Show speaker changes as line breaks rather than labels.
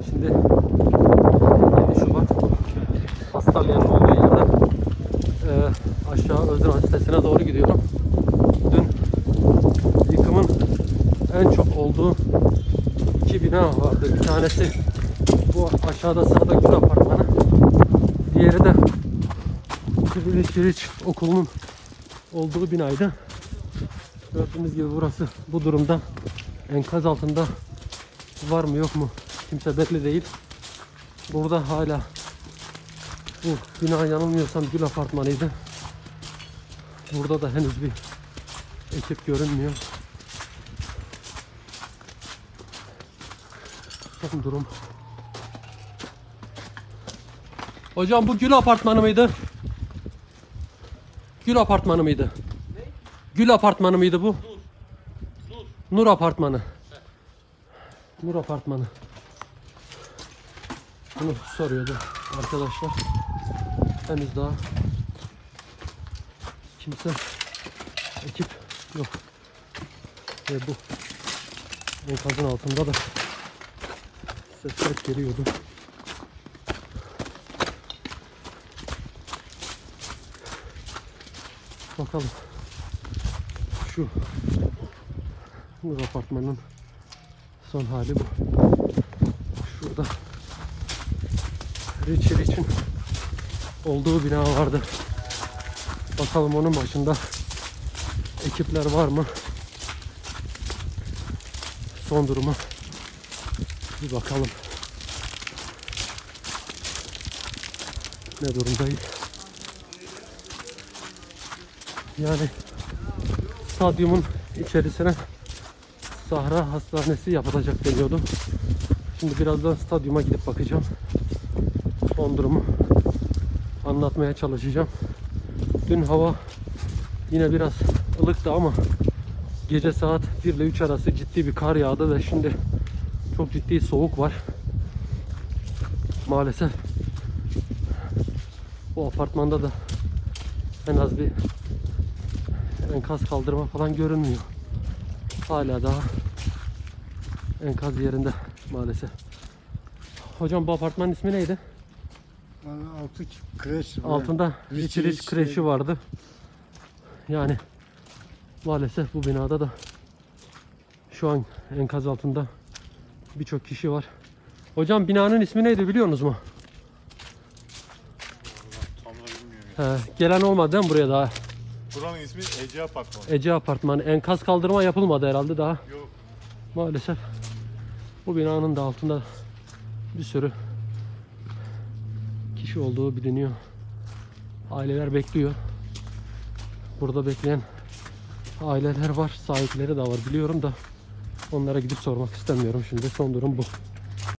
Şimdi 7 Şubat Hastalya'nın olduğu yerden aşağı Özcan sitesine doğru gidiyorum. Dün yıkımın en çok olduğu iki bina vardı. Bir tanesi bu aşağıda sağda Gül Apartmanı. Diğeri de Kiriç Okulu'nun olduğu binaydı. Gördüğünüz gibi burası bu durumda. Enkaz altında var mı yok mu kimse belli değil. Burada hala bu bina yanılmıyorsam Gül Apartmanı'ydı. Burada da henüz bir ekip görünmüyor. Son durum. Hocam bu Gül Apartmanı mıydı? Gül Apartmanı mıydı? Ne? Gül Apartmanı mıydı bu? Nur Apartmanı. Nur Apartmanı. Bunu soruyordu arkadaşlar. Henüz daha kimse, ekip yok. Ve bu enkazın altında da sesler geliyordu. Bakalım. Şu Nur Apartmanı'nın son hali bu. Şurada Rich'in olduğu bina vardı. Bakalım onun başında ekipler var mı? Son durumu bir bakalım. Ne durumdayız? Yani stadyumun içerisine Sahra Hastanesi yapılacak deniyordu. Şimdi birazdan stadyuma gidip bakacağım. Son durumu anlatmaya çalışacağım. Dün hava yine biraz ılıktı ama gece saat 1 ile 3 arası ciddi bir kar yağdı ve şimdi çok ciddi soğuk var. Maalesef bu apartmanda da en az bir enkaz kaldırma falan görünmüyor. Hala daha enkaz yerinde maalesef. Hocam bu apartmanın ismi neydi?
Altı kreş.
Altında Rich kreşi vardı. Yani maalesef bu binada da şu an enkaz altında birçok kişi var. Hocam binanın ismi neydi biliyor musunuz mu?
Tam da bilmiyorum.
Gelen olmadı değil mi buraya daha?
Buranın ismi Ece Apartmanı.
Ece Apartmanı. Enkaz kaldırma yapılmadı herhalde daha.
Yok.
Maalesef bu binanın da altında bir sürü kişi olduğu biliniyor. Aileler bekliyor. Burada bekleyen aileler var, sahipleri de var biliyorum da onlara gidip sormak istemiyorum şimdi. Son durum bu.